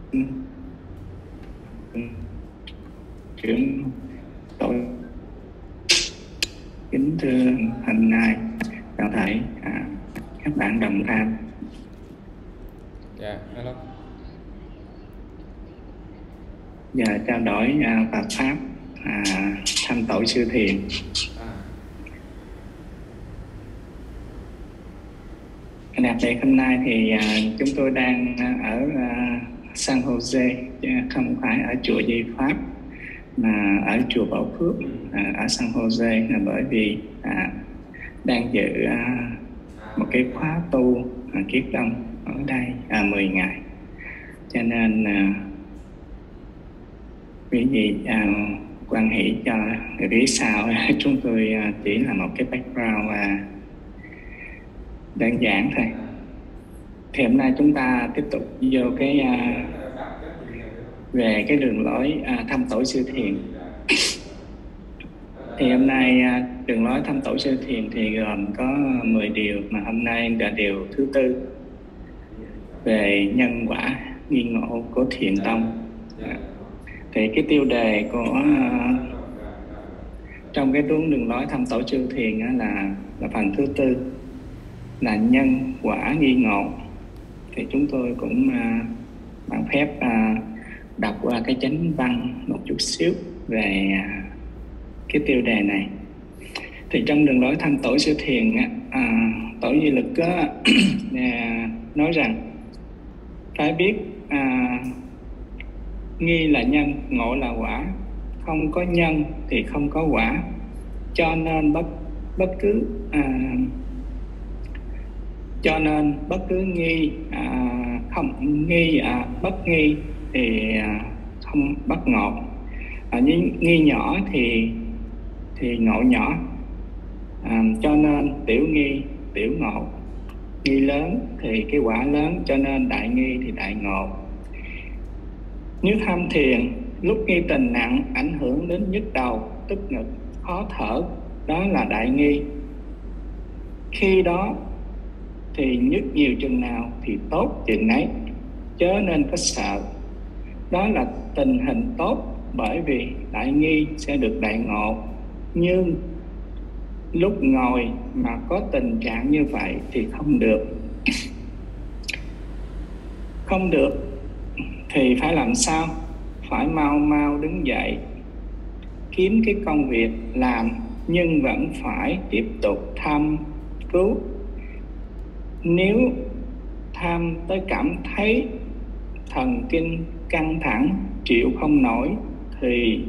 trưởng tội. Kính thưa hôm nay toàn thể các bạn đồng tham. Dạ, hello. Giờ trao đổi Phật pháp thăm tội sư thiền. Đặc biệt hôm nay thì chúng tôi đang ở San Jose, không phải ở chùa Di Pháp mà ở chùa Bảo Phước ở San Jose, là bởi vì đang dự một cái khóa tu kiết đông ở đây 10 ngày, cho nên quý vị quan hệ cho phía sau chúng tôi chỉ là một cái background đơn giản thôi. Thì hôm nay chúng ta tiếp tục vô cái về cái đường lối thăm tổ sư thiền. Thì hôm nay đường lối thăm tổ sư thiền thì gồm có 10 điều, mà hôm nay là điều thứ 4 về nhân quả nghi ngộ của Thiền Tông. Thì cái tiêu đề của trong cái cuốn đường lối thăm tổ sư thiền là phần thứ 4 là nhân quả nghi ngộ. Thì chúng tôi cũng bằng phép đọc qua cái chánh văn một chút xíu về cái tiêu đề này. Thì trong đường lối thăm tổ sư thiền tổ Duy Lực nói rằng phải biết nghi là nhân, ngộ là quả, không có nhân thì không có quả, cho nên bất cứ nghi không nghi bất nghi thì không bất ngộ. Nghi nhỏ thì ngộ nhỏ, cho nên tiểu nghi tiểu ngộ. Nghi lớn thì cái quả lớn, cho nên đại nghi thì đại ngộ. Nếu tham thiền, lúc nghi tình nặng ảnh hưởng đến nhức đầu, tức ngực, khó thở, đó là đại nghi. Khi đó thì nhức nhiều chừng nào thì tốt chừng ấy, chớ nên có sợ. Đó là tình hình tốt, bởi vì đại nghi sẽ được đại ngộ. Nhưng lúc ngồi mà có tình trạng như vậy thì không được. Không được thì phải làm sao? Phải mau đứng dậy, kiếm cái công việc làm, nhưng vẫn phải tiếp tục tham cứu. Nếu tham tới cảm thấy thần kinh căng thẳng, chịu không nổi, thì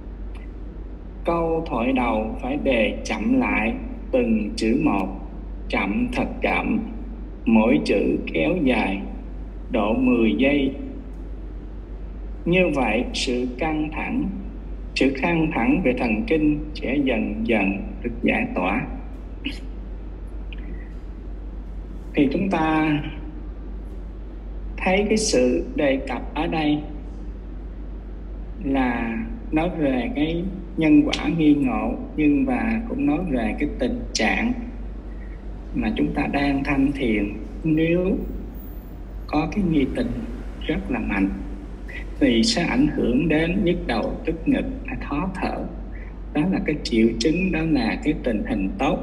câu thoại đầu phải đề chậm lại từng chữ một, chậm thật chậm, mỗi chữ kéo dài độ 10 giây. Như vậy sự căng thẳng về thần kinh sẽ dần dần được giải tỏa. Thì chúng ta thấy cái sự đề cập ở đây là nói về cái nhân quả nghi ngộ, nhưng và cũng nói về cái tình trạng mà chúng ta đang tham thiền. Nếu có cái nghi tình rất là mạnh thì sẽ ảnh hưởng đến nhức đầu, tức ngực, khó thở. Đó là cái triệu chứng, đó là cái tình hình tốt.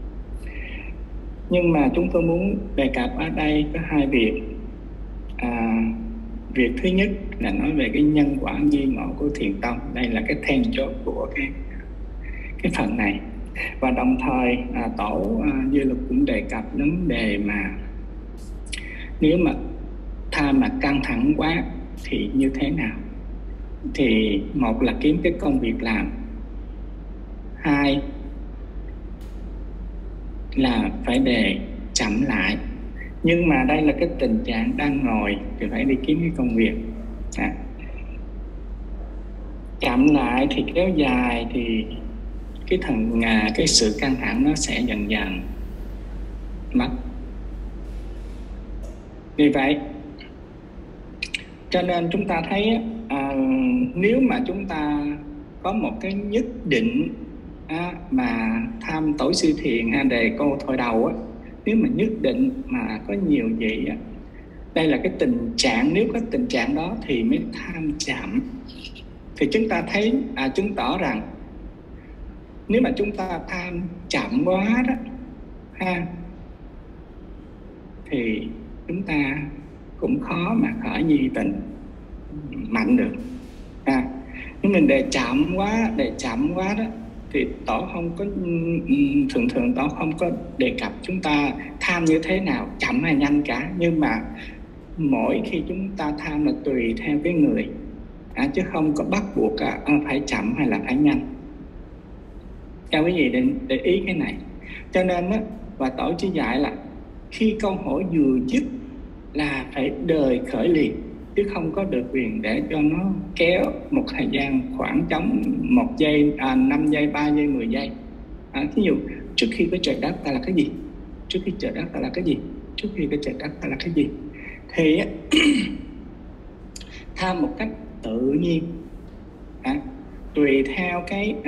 Nhưng mà chúng tôi muốn đề cập ở đây có 2 việc. Việc thứ nhất là nói về cái nhân quả nghi ngộ của Thiền Tông. Đây là cái then chốt của cái phần này. Và đồng thời tổ Duy Lực cũng đề cập đến vấn đề mà nếu mà tham mà căng thẳng quá thì như thế nào. Thì một là kiếm cái công việc làm, 2 là phải đề chậm lại. Nhưng mà đây là cái tình trạng đang ngồi thì phải đi kiếm cái công việc. Chậm lại thì kéo dài thì cái sự căng thẳng nó sẽ dần dần mất. Vì vậy cho nên chúng ta thấy nếu mà chúng ta có một cái nhất định mà tham tổ sư thiền đề câu thôi đầu nếu mà nhất định mà có nhiều vị Đây là cái tình trạng, nếu có tình trạng đó thì mới tham chậm. Thì chúng ta thấy chứng tỏ rằng nếu mà chúng ta tham chậm quá đó ha, thì chúng ta cũng khó mà khởi nhi tình mạnh được. Nếu mình để chậm quá đó thì Tổ không có thường Tổ không có đề cập chúng ta tham như thế nào, chậm hay nhanh cả. Nhưng mà mỗi khi chúng ta tham là tùy theo cái người, chứ không có bắt buộc phải chậm hay là phải nhanh. Theo quý vị để ý cái này. Cho nên đó, và Tổ chỉ dạy là khi câu hỏi vừa dứt là phải đời khởi liền, chứ không có được quyền để cho nó kéo một thời gian khoảng trống 1 giây, 5 giây, 3 giây, 10 giây. Ví dụ trước khi có trời đất ta là cái gì? Trước khi trời đất ta là cái gì? Trước khi có trời đất ta là cái gì? Thì tham một cách tự nhiên, tùy theo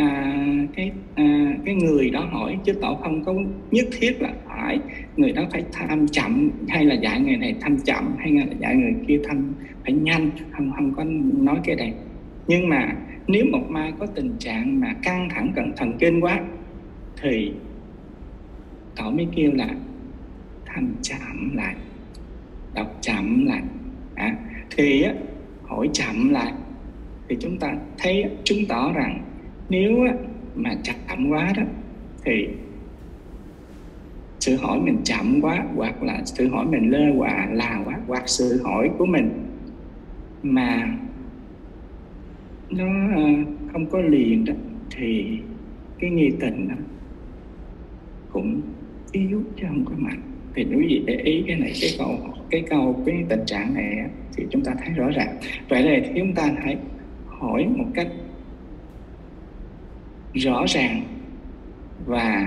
cái người đó hỏi, chứ Tổ không có nhất thiết là phải người đó phải tham chậm, hay là dạy người này tham chậm, hay là dạy người kia tham phải nhanh, không có nói cái này. Nhưng mà nếu một mai có tình trạng mà căng thẳng cận thần kinh quá thì Tổ mới kêu là tham chậm lại, đọc chậm lại. Thì hỏi chậm lại thì chúng ta thấy chứng tỏ rằng nếu mà chậm quá đó thì sự hỏi mình chậm quá, hoặc là sự hỏi mình lơ là quá, hoặc sự hỏi của mình mà nó không có liền đó, thì cái nghi tình đó cũng yếu chứ không có mạnh. Thì quý vị để ý cái này, cái tình trạng này thì chúng ta thấy rõ ràng. Vậy là thì chúng ta hãy hỏi một cách rõ ràng và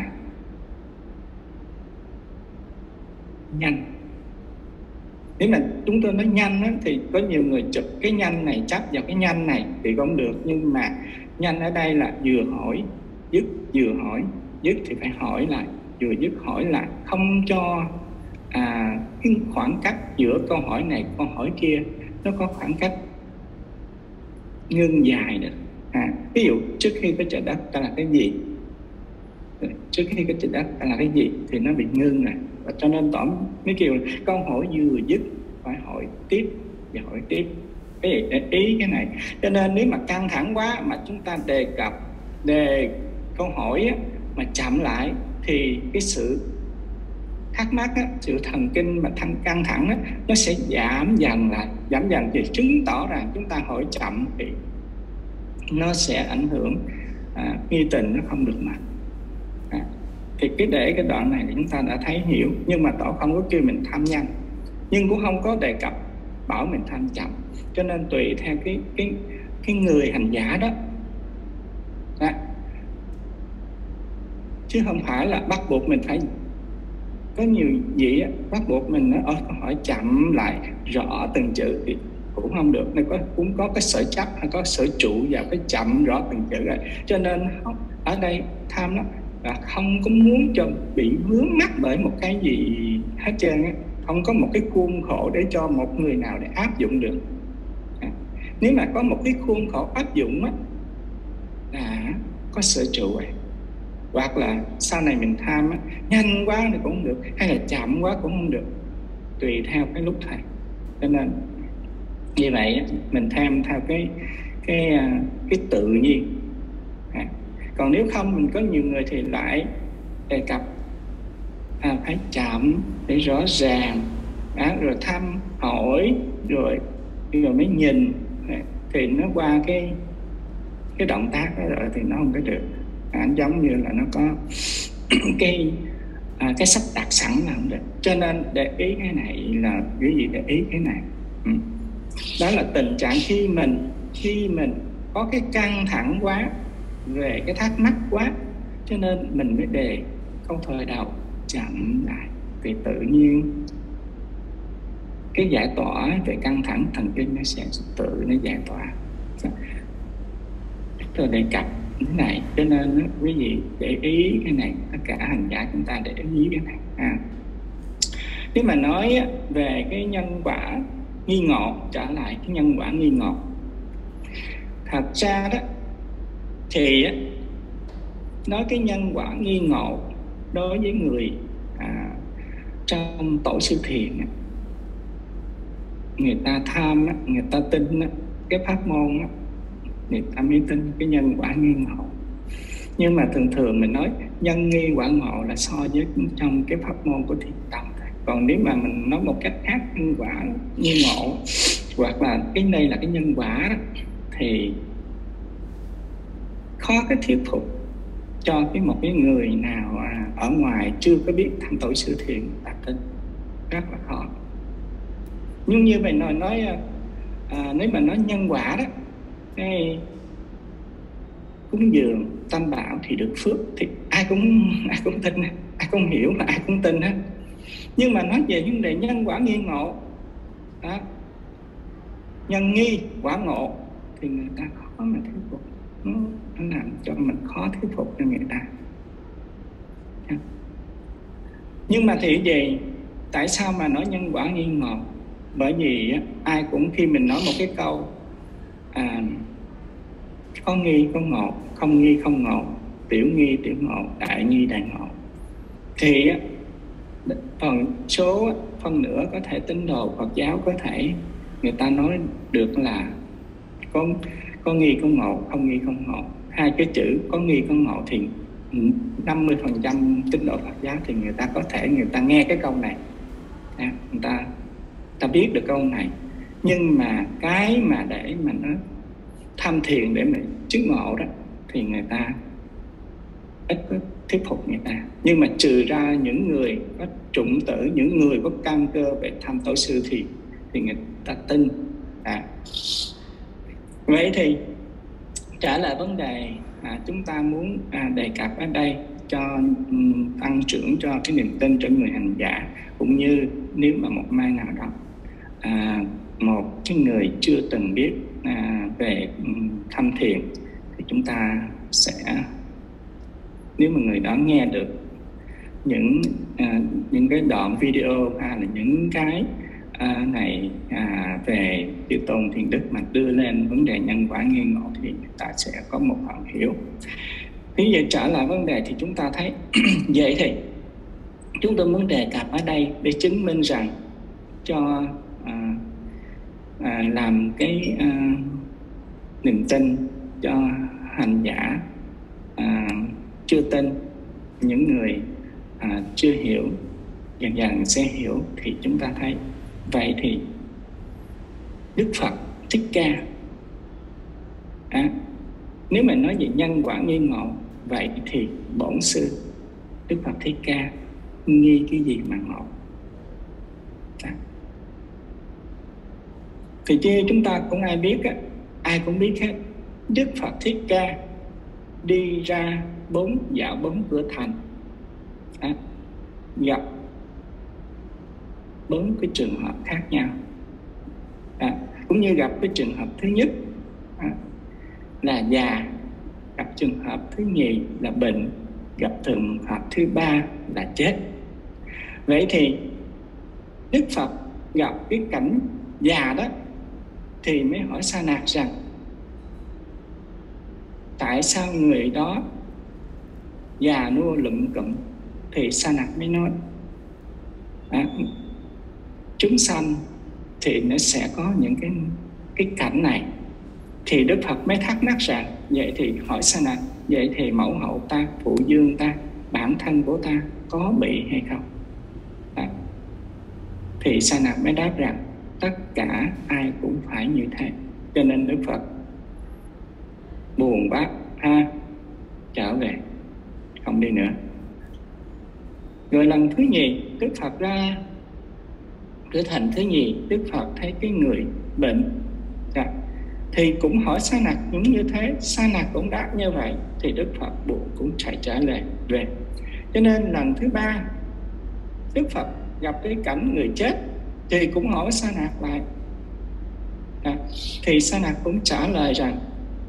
nhanh. Nếu mà chúng tôi nói nhanh á, thì có nhiều người chụp cái nhanh này chấp vào cái nhanh này thì không được. Nhưng mà nhanh ở đây là vừa hỏi dứt, vừa hỏi dứt thì phải hỏi lại, vừa dứt hỏi lại, không cho cái khoảng cách giữa câu hỏi này câu hỏi kia nó có khoảng cách ngưng dài được. Ví dụ trước khi có trời đất ta là cái gì, trước khi có trời đất ta là cái gì thì nó bị ngưng rồi. Và cho nên Tổ mới kêu câu hỏi vừa dứt phải hỏi tiếp và hỏi tiếp. Cái gì để ý cái này. Cho nên nếu mà căng thẳng quá mà chúng ta đề câu hỏi mà chậm lại thì cái sự thắc mắc sự thần kinh mà căng thẳng nó sẽ giảm dần lại, thì chứng tỏ rằng chúng ta hỏi chậm thì nó sẽ ảnh hưởng nghi tình nó không được mạnh. Thì cái đoạn này thì chúng ta đã thấy hiểu. Nhưng mà Tổ không có kêu mình tham nhanh, nhưng cũng không có đề cập bảo mình tham chậm. Cho nên tùy theo cái người hành giả đó, chứ không phải là bắt buộc mình phải. Có nhiều vị bắt buộc mình hỏi chậm lại rõ từng chữ thì cũng không được. Nên cũng có cái sở chấp hay có sở trụ vào cái chậm rõ từng chữ rồi. Cho nên ở đây tham lắm, và không có muốn cho bị vướng mắc bởi một cái gì hết trơn á. Không có một cái khuôn khổ để cho một người nào để áp dụng được. Nếu mà có một cái khuôn khổ áp dụng á, là có sở trụ rồi. Hoặc là sau này mình tham nhanh quá thì cũng không được, hay là chậm quá cũng không được, tùy theo cái lúc thầy. Cho nên như vậy mình tham theo cái tự nhiên. Còn nếu không, mình có nhiều người thì lại đề cập phải chậm để rõ ràng, rồi thăm hỏi rồi mới nhìn, thì nó qua cái động tác đó rồi thì nó không có được. Giống như là nó có cái sách đặt sẵn là không được. Cho nên để ý cái này là cái gì, để ý cái này. Đó là tình trạng khi mình có cái căng thẳng quá về cái thắc mắc quá, cho nên mình mới đề câu thời đầu chậm lại, thì tự nhiên cái giải tỏa về căng thẳng thần kinh nó sẽ tự nó giải tỏa. Tôi đề cập cái này, cho nên quý vị để ý cái này, tất cả hành giả chúng ta để ý cái này. Nếu mà nói về cái nhân quả nghi ngộ, trở lại cái nhân quả nghi ngộ, thật ra đó thì nói cái nhân quả nghi ngộ đối với người trong tổ sư thiền, người ta tham, người ta tin cái pháp môn, người ta mới tin cái nhân quả nghi ngộ. Nhưng mà thường thường mình nói nhân nghi quả ngộ là so với trong cái pháp môn của thiền tông. Còn nếu mà mình nói một cách khác, nhân quả nghi ngộ hoặc là cái đây là cái nhân quả đó, thì khó cái thuyết phục cho một cái người nào ở ngoài chưa có biết tham tổ sư thiền ta tin, rất là khó. Nhưng như vậy nói nếu mà nói nhân quả đó, cái cúng dường tam bảo thì được phước, thì ai cũng tin, ai cũng hiểu là ai cũng tin hết. Nhưng mà nói về vấn đề nhân quả nghi ngộ đó, nhân nghi quả ngộ thì người ta khó mà thuyết phục, nó làm cho mình khó thuyết phục cho người ta. Nhưng mà thì về tại sao mà nói nhân quả nghi ngộ? Bởi vì ai cũng khi mình nói một cái câu có nghi có ngộ, không nghi không ngộ, tiểu nghi tiểu ngộ, đại nghi đại ngộ, thì phần nữa có thể tín đồ Phật giáo có thể người ta nói được là có nghi có ngộ, không nghi không ngộ. Hai cái chữ có nghi có ngộ thì 50% tín đồ Phật giáo thì người ta có thể người ta nghe cái câu này, người ta biết được câu này. Nhưng mà cái mà để mà nó tham thiền để mà chứng ngộ đó thì người ta ít có thuyết phục người ta. Nhưng mà trừ ra những người có trụng tử, những người có căn cơ về tham tổ sư thì người ta tin. Vậy thì trả lời vấn đề chúng ta muốn đề cập ở đây cho tăng trưởng cho cái niềm tin cho người hành giả, cũng như nếu mà một mai nào đó một cái người chưa từng biết về tham thiền thì chúng ta sẽ, nếu mà người đó nghe được những cái đoạn video hay là những cái này về Chư Tôn Thiền Đức mà đưa lên vấn đề nhân quả nghi ngộ thì người ta sẽ có một phần hiểu. Vì vậy trở lại vấn đề thì chúng ta thấy vậy thì chúng tôi muốn đề cập ở đây để chứng minh rằng cho làm cái niềm tin cho hành giả chưa tin, những người chưa hiểu dần dần sẽ hiểu. Thì chúng ta thấy vậy thì Đức Phật Thích Ca nếu mà nói về nhân quả nghi ngộ, vậy thì bổn sư Đức Phật Thích Ca nghi cái gì mà ngộ? Thì chứ chúng ta cũng ai biết ai cũng biết hết, Đức Phật Thích Ca đi ra dạo bốn cửa thành, gặp 4 cái trường hợp khác nhau, cũng như gặp cái trường hợp thứ nhất là già, gặp trường hợp thứ nhì là bệnh, gặp trường hợp thứ ba là chết. Vậy thì Đức Phật gặp cái cảnh già đó thì mới hỏi Sa Nạc rằng tại sao người đó già nua lụm cụm? Thì Sa Nạc mới nói chúng sanh thì nó sẽ có những cái cảnh này. Thì Đức Phật mới thắc mắc rằng vậy thì hỏi Sa Nạc, vậy thì mẫu hậu ta, phụ dương ta, bản thân của ta có bị hay không? Thì Sa Nạc mới đáp rằng tất cả ai cũng phải như thế. Cho nên Đức Phật buồn bác trở về, không đi nữa. Rồi lần thứ nhì Đức Phật ra cửa thành thứ nhì, Đức Phật thấy cái người bệnh thì cũng hỏi Sa Nạc cũng như thế, Sa Nạc cũng đáp như vậy. Thì Đức Phật buồn cũng chạy trở lại về. Cho nên lần thứ ba Đức Phật gặp cái cảnh người chết thì cũng hỏi Sa Nạc lại. Thì Sa Nạc cũng trả lời rằng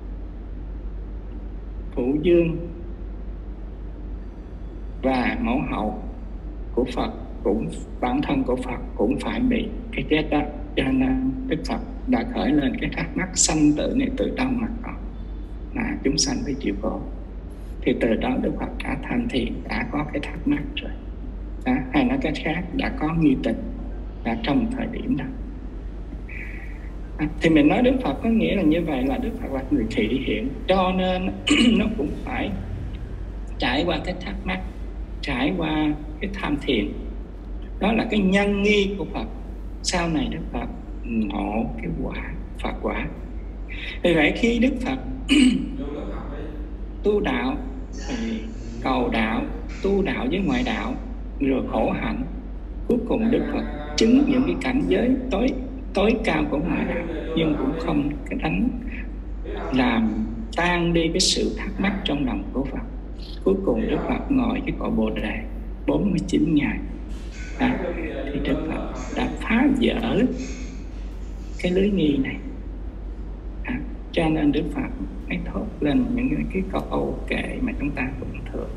phụ dương và mẫu hậu của Phật cũng bản thân của Phật cũng phải bị cái chết đó. Cho nên Đức Phật đã khởi lên cái thắc mắc sanh tử này từ đâu mà có, mà chúng sanh phải chịu khổ. Thì từ đó Đức Phật đã thành thiền, đã có cái thắc mắc rồi. Hay nói cách khác, đã có nghi tình đã trong thời điểm đó. Thì mình nói Đức Phật có nghĩa là như vậy, là Đức Phật là người thị hiện, cho nên nó cũng phải trải qua cái thắc mắc, trải qua cái tham thiền. Đó là cái nhân nghi của Phật. Sau này Đức Phật ngộ cái quả Phật quả. Vì vậy khi Đức Phật tu đạo, cầu đạo, tu đạo với ngoại đạo, rồi khổ hạnh, cuối cùng Đức Phật chứng những cái cảnh giới tối cao của ngoại đạo, nhưng cũng không cái đánh làm tan đi cái sự thắc mắc trong lòng của Phật. Cuối cùng Đức Phật ngồi cái cội Bồ Đề 49 ngày. Thì Đức Phật đã phá vỡ cái lưới nghi này. Cho nên Đức Phật mới thốt lên những cái câu kệ mà chúng ta cũng thường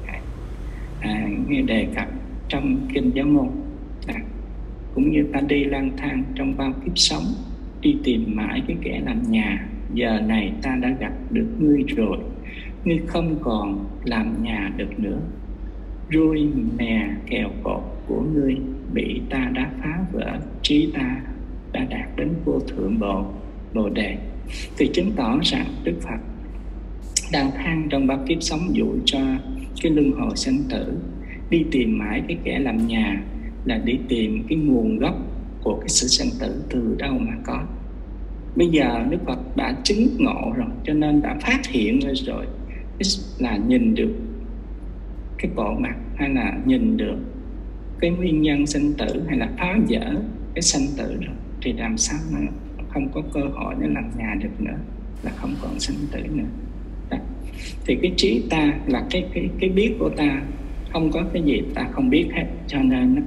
nghe đề cập trong kinh Giáo môn. Cũng như ta đi lang thang trong bao kiếp sống, đi tìm mãi cái kẻ làm nhà, giờ này ta đã gặp được ngươi rồi, ngươi không còn làm nhà được nữa. Rui mè kèo cột của ngươi bị ta đã phá vỡ, trí ta đã đạt đến vô thượng Bồ Đề. Thì chứng tỏ rằng Đức Phật đang than trong bao kiếp sống dụ cho cái luân hồi sanh tử, đi tìm mãi cái kẻ làm nhà, là đi tìm cái nguồn gốc của cái sự sanh tử từ đâu mà có. Bây giờ Đức Phật đã chứng ngộ rồi, cho nên đã phát hiện ra rồi, là nhìn được cái bộ mặt, hay là nhìn được cái nguyên nhân sanh tử, hay là phá vỡ cái sanh tử rồi, thì làm sao mà không có cơ hội để làm nhà được nữa, là không còn sanh tử nữa. Đó. Thì cái trí ta là cái biết của ta, không có cái gì ta không biết hết, cho nên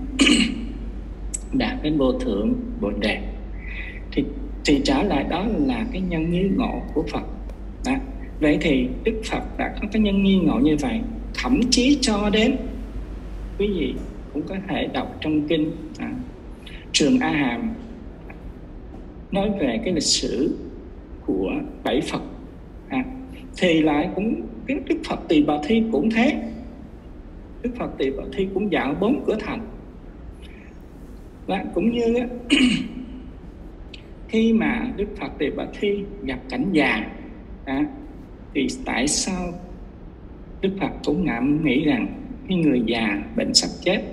đạt đến vô thượng Bồ Đề. Thì trả lại đó là cái nhân nghi ngộ của Phật. Đó. Vậy thì Đức Phật đã có cái nhân nghi ngộ như vậy, thậm chí cho đến quý vị cũng có thể đọc trong kinh Trường A Hàm nói về cái lịch sử của 7 Phật. Thì lại cũng cái Đức Phật Tỳ Bà Thi cũng thế. Đức Phật Tỳ Bà Thi cũng dạo 4 cửa thành. Và cũng như khi mà Đức Phật Tỳ Bà Thi gặp cảnh già, thì tại sao Đức Phật cũng ngẫm nghĩ rằng cái người già bệnh sắp chết,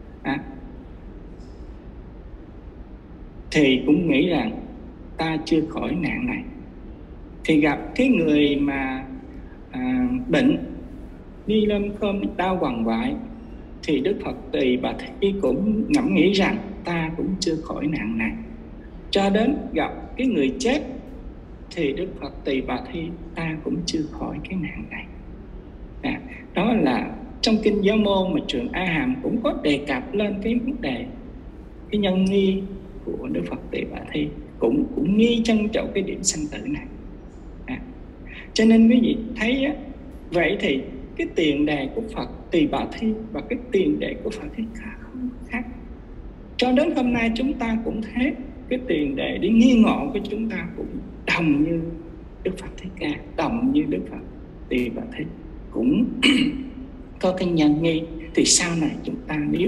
thì cũng nghĩ rằng ta chưa khỏi nạn này. Thì gặp cái người mà bệnh đi lâm khom đau quằn quại, thì Đức Phật Tỳ Bà Thi cũng ngẫm nghĩ rằng ta cũng chưa khỏi nạn này. Cho đến gặp cái người chết, thì Đức Phật Tỳ Bà Thi ta cũng chưa khỏi cái nạn này. Đó là trong kinh Giáo môn mà Trường A Hàm cũng có đề cập lên cái vấn đề, cái nhân nghi của Đức Phật Tỳ Bà Thi cũng nghi trân trọng cái điểm sanh tử này. Cho nên quý vị thấy vậy thì cái tiền đề của Phật Tỳ Bà Thi và cái tiền đề của Phật Thích Ca không khác. Cho đến hôm nay chúng ta cũng thấy cái tiền đề để nghi ngộ của chúng ta cũng đồng như Đức Phật Thích Ca, đồng như Đức Phật Tỳ Bà Thi, cũng có cái nhân nghi. Thì sau này chúng ta nếu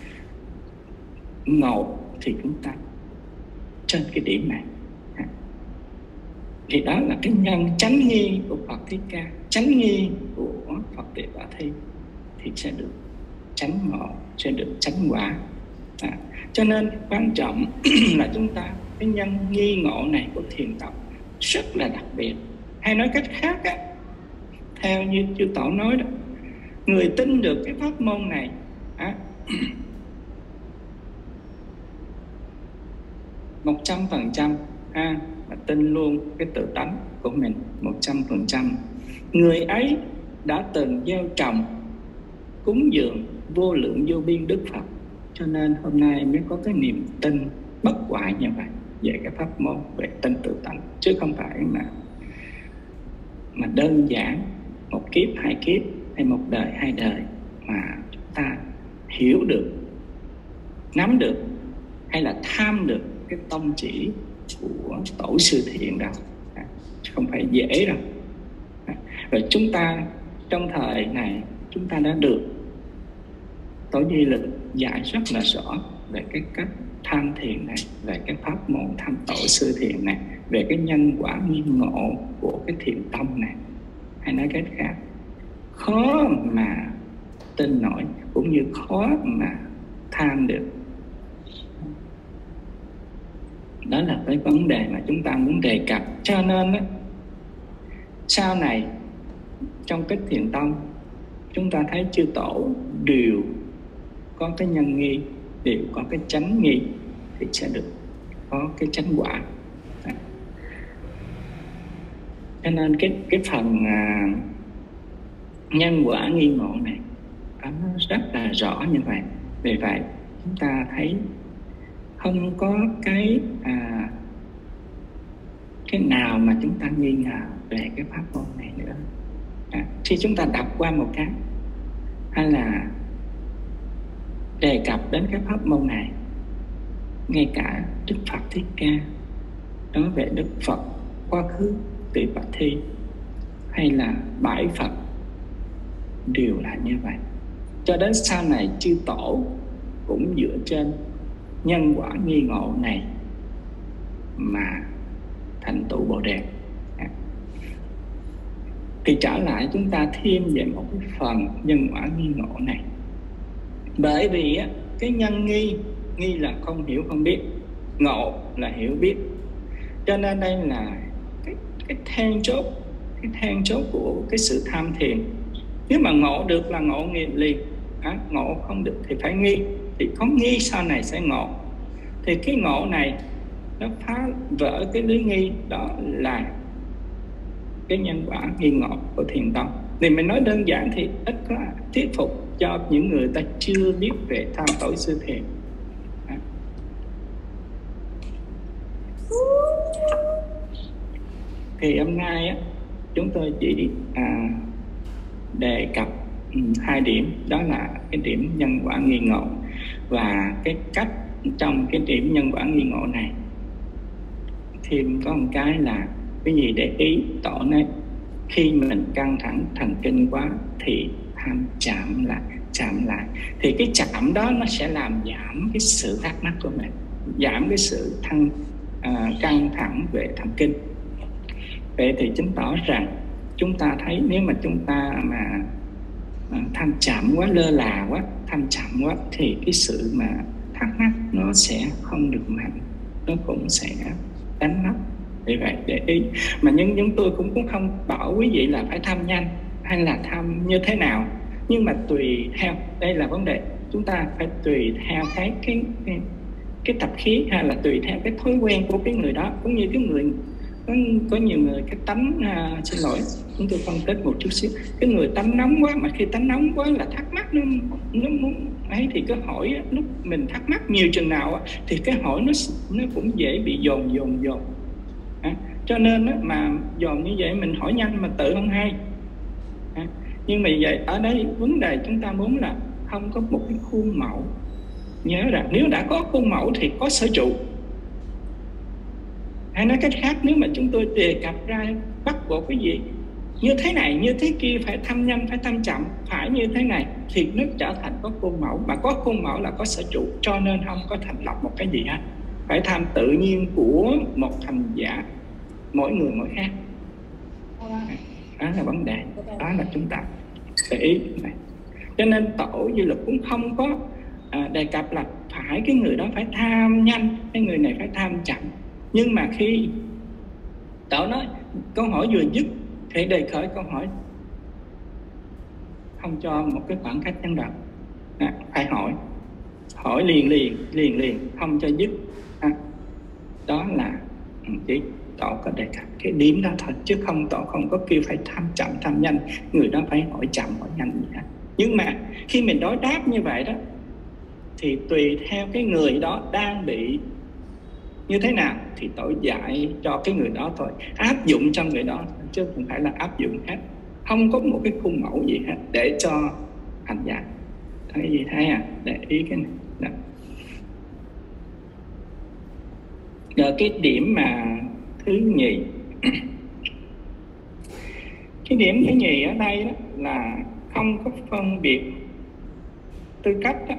ngộ thì chúng ta trên cái điểm này. Thì đó là cái nhân chánh nghi của Phật Thích Ca, chánh nghi của Phật Tỳ Bà Thi, thì sẽ được chánh ngộ, sẽ được chánh quả. Cho nên quan trọng là chúng ta cái nhân nghi ngộ này của thiền tộc rất là đặc biệt. Hay nói cách khác theo như chư Tổ nói đó, người tin được cái pháp môn này 100% mà tin luôn cái tự tánh của mình 100%. Người ấy đã từng gieo trồng cúng dường vô lượng vô biên Đức Phật, cho nên hôm nay mới có cái niềm tin bất hoại như vậy về cái pháp môn về tin tự tánh, chứ không phải mà đơn giản một kiếp hai kiếp hay một đời hai đời mà chúng ta hiểu được nắm được hay là tham được cái tông chỉ của tổ sư thiện đâu, không phải dễ đâu. Rồi chúng ta trong thời này chúng ta đã được Tổ Duy Lực dạy rất là rõ về cái cách tham thiền này, về cái pháp môn tham tổ sư thiền này, về cái nhân quả nghiêng ngộ của cái thiền tông này. Hay nói cách khác, khó mà tin nổi cũng như khó mà tham được. Đó là cái vấn đề mà chúng ta muốn đề cập. Cho nên đó, sau này trong cái thiền tông chúng ta thấy chư tổ đều có cái nhân nghi, đều có cái chánh nghi, thì sẽ được có cái chánh quả. Cho nên cái phần nhân quả nghi ngộ này nó rất là rõ như vậy. Vì vậy chúng ta thấy không có cái nào mà chúng ta nghi ngờ về cái pháp môn này nữa. Khi chúng ta đọc qua một cái hay là đề cập đến cái pháp môn này, ngay cả Đức Phật Thích Ca nói về Đức Phật quá khứ Tỳ Bà Thi hay là Bãi Phật đều là như vậy. Cho đến sau này chư tổ cũng dựa trên nhân quả nghi ngộ này mà thành tựu Bồ Đề. Thì trở lại chúng ta thêm về một cái phần nhân quả nghi ngộ này. Bởi vì cái nhân nghi là không hiểu không biết, ngộ là hiểu biết. Cho nên đây là cái then chốt của cái sự tham thiền. Nếu mà ngộ được là ngộ liền, ngộ không được thì phải nghi. Thì có nghi sau này sẽ ngộ. Thì cái ngộ này nó phá vỡ cái lưới nghi, đó là cái nhân quả nghi ngộ của thiền tông. Thì mình nói đơn giản thì ít có thuyết phục cho những người ta chưa biết về tham tổ sư thiền. Thì hôm nay chúng tôi chỉ đề cập 2 điểm, đó là cái điểm nhân quả nghi ngộ và cái cách trong cái điểm nhân quả nghi ngộ này. Thêm có một cái là cái gì để ý, tổ nói khi mình căng thẳng thần kinh quá thì tham chạm lại, thì cái chạm đó nó sẽ làm giảm cái sự thắc mắc của mình, giảm cái sự căng thẳng về thần kinh. Vậy thì chứng tỏ rằng chúng ta thấy nếu mà chúng ta mà tham chạm quá, lơ là quá, tham chạm quá thì cái sự mà thắc mắc nó sẽ không được mạnh, nó cũng sẽ đánh mất. Vì vậy để ý. Mà nhưng chúng tôi cũng không bảo quý vị là phải tham nhanh hay là tham như thế nào, nhưng mà tùy theo, đây là vấn đề, chúng ta phải tùy theo cái tập khí hay là tùy theo cái thói quen của cái người đó. Cũng như cái người có nhiều người cái tánh xin lỗi, chúng tôi phân tích một chút xíu, cái người tánh nóng quá, mà khi tánh nóng quá là thắc mắc nó muốn ấy, thì cái hỏi lúc mình thắc mắc nhiều chừng nào thì cái hỏi nó cũng dễ bị dồn. Cho nên mà dồn như vậy mình hỏi nhanh mà tự không hay. Nhưng mà vậy ở đây vấn đề chúng ta muốn là không có một cái khuôn mẫu. Nhớ rằng nếu đã có khuôn mẫu thì có sở trụ. Hay nói cách khác, nếu mà chúng tôi đề cập ra bắt buộc cái gì như thế này, như thế kia, phải thăm nhanh, phải thăm chậm, phải như thế này, thì nó trở thành có khuôn mẫu. Mà có khuôn mẫu là có sở trụ, cho nên không có thành lập một cái gì hết. Phải tham tự nhiên của một hành giả, mỗi người mỗi khác. Đó là vấn đề, đó là chúng ta để ý này. Cho nên tổ Duy Lực cũng không có đề cập là phải cái người đó phải tham nhanh, cái người này phải tham chậm. Nhưng mà khi tổ nói câu hỏi vừa dứt thì đề khởi câu hỏi, không cho một cái khoảng cách nhân động, phải hỏi liền, không cho dứt. Đó là chỉ tổ có đề cập cái điểm đó thôi, chứ tổ không có kêu phải tham chậm tham nhanh, người đó phải hỏi chậm hỏi nhanh gì hết. Nhưng mà khi mình đối đáp như vậy đó thì tùy theo cái người đó đang bị như thế nào thì tổ dạy cho cái người đó thôi, áp dụng cho người đó, chứ không phải là áp dụng hết, không có một cái khuôn mẫu gì hết để cho hành giả. Thấy gì thấy để ý cái này đó. Rồi cái điểm mà thứ nhì, cái điểm thứ nhì ở đây đó là không có phân biệt tư cách đó.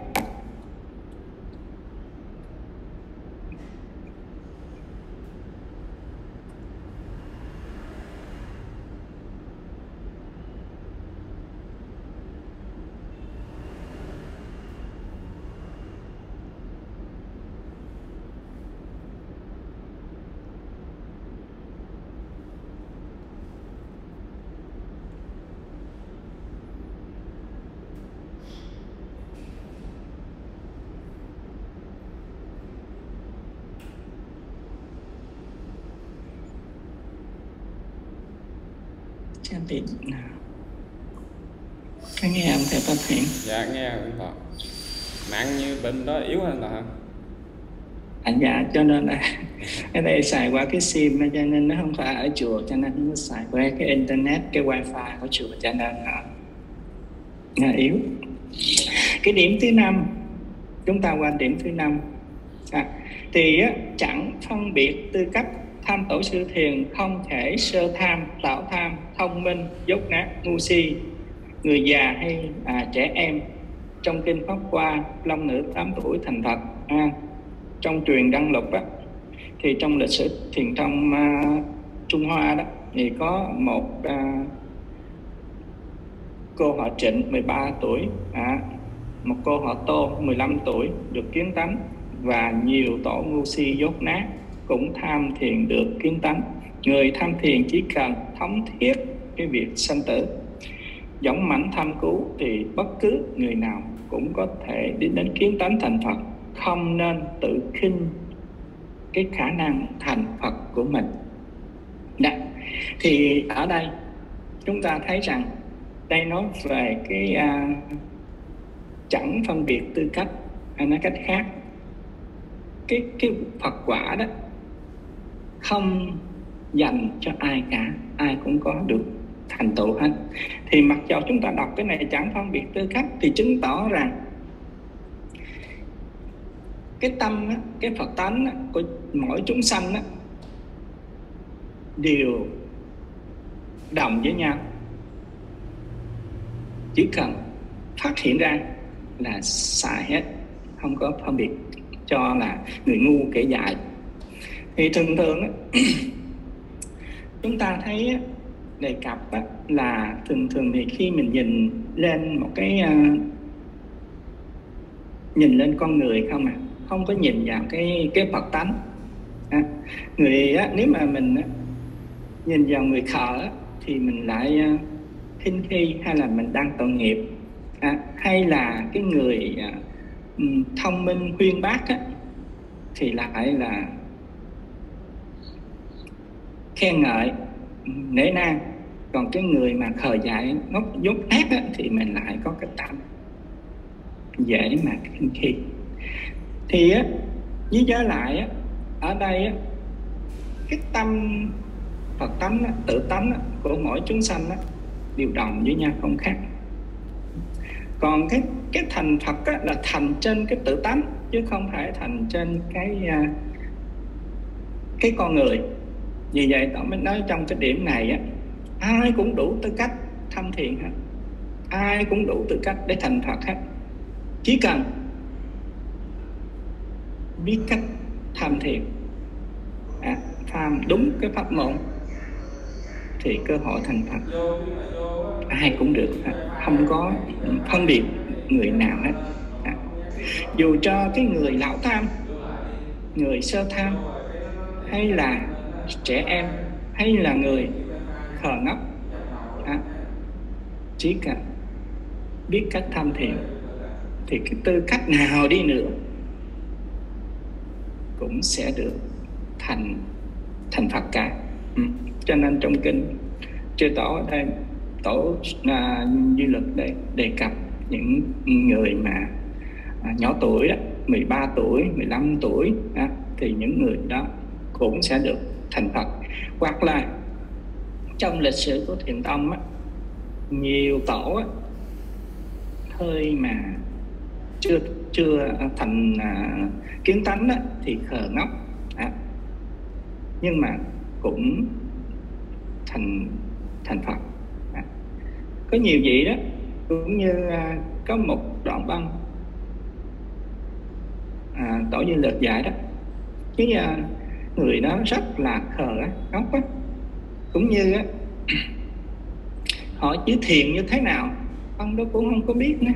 Thì có nghe không thầy Pháp Hiển? Dạ nghe rồi thọ. Mạng như bệnh đó yếu hơn hả? Dạ, cho nên là cái này xài qua cái sim cho nên nó không phải ở chùa, cho nên nó xài qua cái internet, cái wifi của chùa, cho nên là yếu. Cái điểm thứ 5, chúng ta qua điểm thứ 5. Thì chẳng phân biệt tư cách tham tổ sư thiền, không thể sơ tham, tạo tham, thông minh, dốt nát, ngu si, người già hay trẻ em. Trong kinh Pháp Hoa, long nữ 8 tuổi thành Phật. Trong truyền Đăng Lục đó, thì trong lịch sử thiền tông Trung Hoa đó, thì có một cô họ Trịnh 13 tuổi, một cô họ Tô 15 tuổi được kiến tánh, và nhiều tổ ngu si dốt nát cũng tham thiền được kiến tánh. Người tham thiền chỉ cần thống thiết cái việc sanh tử, dũng mãnh tham cứu, thì bất cứ người nào cũng có thể đi đến kiến tánh thành Phật. Không nên tự khinh cái khả năng thành Phật của mình. Đó. Thì ở đây chúng ta thấy rằng đây nói về cái chẳng phân biệt tư cách, hay nói cách khác, cái Phật quả đó không dành cho ai cả, ai cũng có được thành tựu hết. Thì mặc dù chúng ta đọc cái này chẳng phân biệt tư cách, thì chứng tỏ rằng cái tâm, cái Phật tánh của mỗi chúng sanh đều đồng với nhau. Chỉ cần phát hiện ra là xài hết, không có phân biệt cho là người ngu kẻ dại. Thì thường thường chúng ta thấy đề cập là thường thì khi mình nhìn lên một cái nhìn lên con người không không có nhìn vào cái Phật tánh. Người nếu mà mình nhìn vào người khờ thì mình lại khinh khi, hay là mình đang tội nghiệp, hay là cái người thông minh uyên bác thì lại là khen ngợi, nể nang. Còn cái người mà khờ dại ngốc dốt nát thì mình lại có cái tâm dễ mà khinh khi. Thì với trở lại ở đây cái tâm Phật tánh, tự tánh của mỗi chúng sanh đều đồng với nhau, không khác. Còn cái thành Phật là thành trên cái tự tánh, chứ không phải thành trên cái con người. Vì vậy tôi mới nói trong cái điểm này ai cũng đủ tư cách tham thiền hết, ai cũng đủ tư cách để thành Phật hết. Chỉ cần biết cách tham thiền, tham đúng cái pháp môn, thì cơ hội thành Phật ai cũng được hết, không có phân biệt người nào hết. Dù cho cái người lão tham, người sơ tham, hay là trẻ em, hay là người khờ ngốc, chỉ cần biết cách tham thiền thì cái tư cách nào đi nữa cũng sẽ được thành Phật cả. Cho nên trong kinh Chư Tổ ở đây, Tổ Duy Lực đây đề cập những người mà nhỏ tuổi đó, 13 tuổi, 15 tuổi thì những người đó cũng sẽ được thành Phật. Hoặc là trong lịch sử của Thiền Tông nhiều tổ hơi mà chưa thành kiến tánh thì khờ ngốc, nhưng mà cũng thành Phật. Có nhiều vị đó cũng như có một đoạn băng Tổ Duy Lực dạy đó, cái người đó rất là khờ ngốc á, cũng như họ chữ thiền như thế nào ông đó cũng không có biết nữa,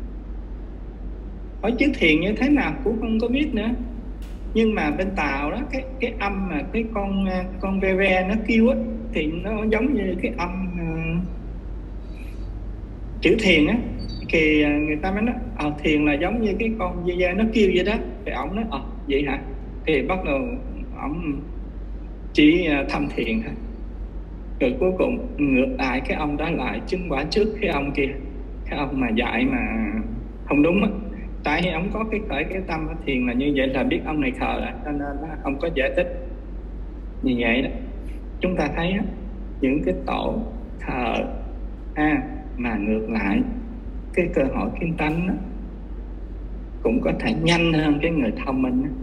hỏi chữ thiền như thế nào cũng không có biết nữa. Nhưng mà bên Tàu đó, cái âm mà cái con ve ve nó kêu á, thì nó giống như cái âm chữ thiền á, thì người ta mới nói thiền là giống như cái con ve ve nó kêu vậy đó. Thì ổng nói vậy hả? Thì bắt đầu ổng chỉ thăm thiền thôi. Rồi cuối cùng ngược lại cái ông đó lại chứng quả trước cái ông kia, cái ông mà dạy mà không đúng á. Tại vì ông có cái tâm thiền là như vậy là biết ông này khờ rồi, cho nên ông có giải thích như vậy đó. Chúng ta thấy những cái tổ thờ mà ngược lại cái cơ hội kiến tánh đó, cũng có thể nhanh hơn cái người thông minh đó.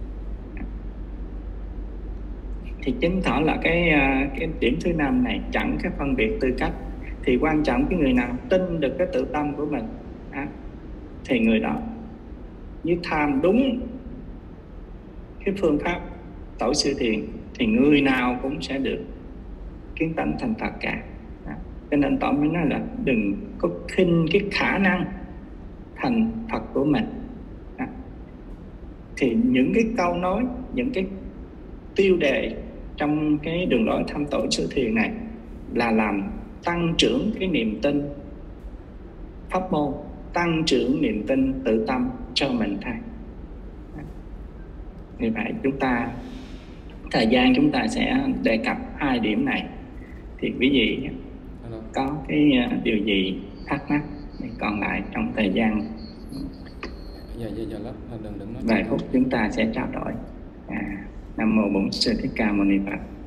Thì chứng tỏ là cái điểm thứ 5 này chẳng cái phân biệt tư cách. Thì quan trọng cái người nào tin được cái tự tâm của mình thì người đó như tham đúng cái phương pháp tổ sư thiền thì người nào cũng sẽ được kiến tánh thành Phật cả. Cho nên Tổ mới nói là đừng có khinh cái khả năng thành Phật của mình. Thì những cái câu nói, những cái tiêu đề trong cái đường lối thăm tổ sư thiền này là làm tăng trưởng cái niềm tin pháp môn, tăng trưởng niềm tin tự tâm cho mình thôi. Vì vậy chúng ta thời gian chúng ta sẽ đề cập 2 điểm này. Thì quý vị có cái điều gì thắc mắc thì còn lại trong thời gian vài phút chúng ta sẽ trao đổi. Nam mô Bổn Sư Thích Ca Mâu Ni Phật.